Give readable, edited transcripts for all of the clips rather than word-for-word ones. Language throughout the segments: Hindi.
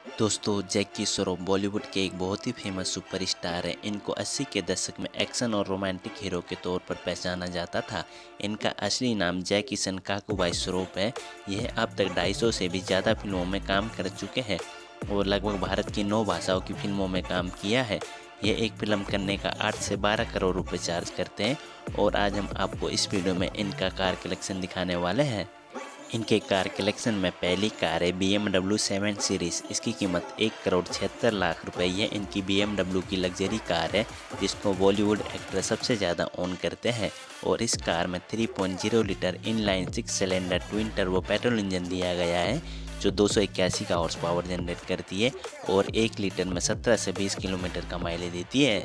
दोस्तों, जैकी श्रॉफ बॉलीवुड के एक बहुत ही फेमस सुपरस्टार हैं। इनको 80 के दशक में एक्शन और रोमांटिक हीरो के तौर पर पहचाना जाता था। इनका असली नाम जैकी सन काकूबाई श्रॉफ है। यह अब तक 250 से भी ज़्यादा फिल्मों में काम कर चुके हैं और लगभग भारत की 9 भाषाओं की फिल्मों में काम किया है। ये एक फिल्म करने का 8 से 12 करोड़ रुपए चार्ज करते हैं और आज हम आपको इस वीडियो में इनका कार कलेक्शन दिखाने वाले हैं। इनके कार कलेक्शन में पहली कार है BMW 7 सीरीज़। इसकी कीमत 1,76,00,000 रुपये। यह इनकी BMW की लग्जरी कार है जिसको बॉलीवुड एक्टर सबसे ज़्यादा ओन करते हैं और इस कार में 3.0 litre inline 6 cylinder twin turbo petrol engine दिया गया है जो 281 का हॉर्स पावर जनरेट करती है और 1 लीटर में 17 से 20 किलोमीटर का माइलेज देती है।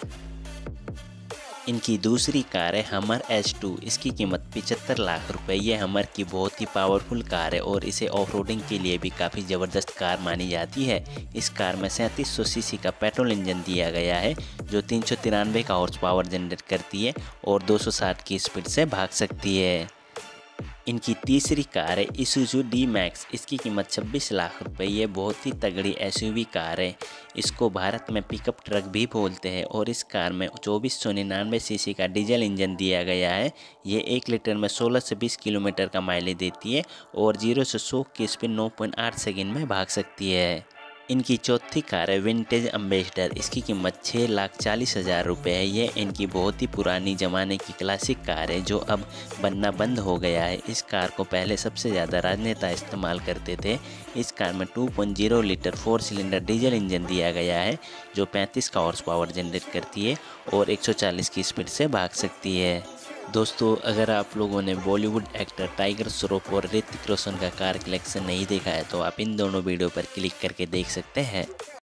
इनकी दूसरी कार है हमर H2। इसकी कीमत 75 लाख रुपए। यह हमर की बहुत ही पावरफुल कार है और इसे ऑफ-रोडिंग के लिए भी काफ़ी ज़बरदस्त कार मानी जाती है। इस कार में 3700 सीसी का पेट्रोल इंजन दिया गया है जो 393 का हॉर्स पावर जनरेट करती है और 260 की स्पीड से भाग सकती है। इनकी तीसरी कार है Isuzu D-Max। इसकी कीमत 26 लाख रुपए। ये बहुत ही तगड़ी SUV कार है। इसको भारत में पिकअप ट्रक भी बोलते हैं और इस कार में 2499 सीसी का डीजल इंजन दिया गया है। ये 1 लीटर में 16 से 20 किलोमीटर का माइलेज देती है और 0 से 100 की स्पीड 9.8 सेकंड में भाग सकती है। इनकी चौथी कार है विंटेज एम्बेसडर। इसकी कीमत 6,40,000 रुपये है। ये इनकी बहुत ही पुरानी ज़माने की क्लासिक कार है जो अब बनना बंद हो गया है। इस कार को पहले सबसे ज़्यादा राजनेता इस्तेमाल करते थे। इस कार में 2.0 लीटर 4 सिलेंडर डीजल इंजन दिया गया है जो 35 का हॉर्स पावर जनरेट करती है और 140 की स्पीड से भाग सकती है। दोस्तों, अगर आप लोगों ने बॉलीवुड एक्टर टाइगर श्रॉफ और ऋतिक रोशन का कार कलेक्शन नहीं देखा है तो आप इन दोनों वीडियो पर क्लिक करके देख सकते हैं।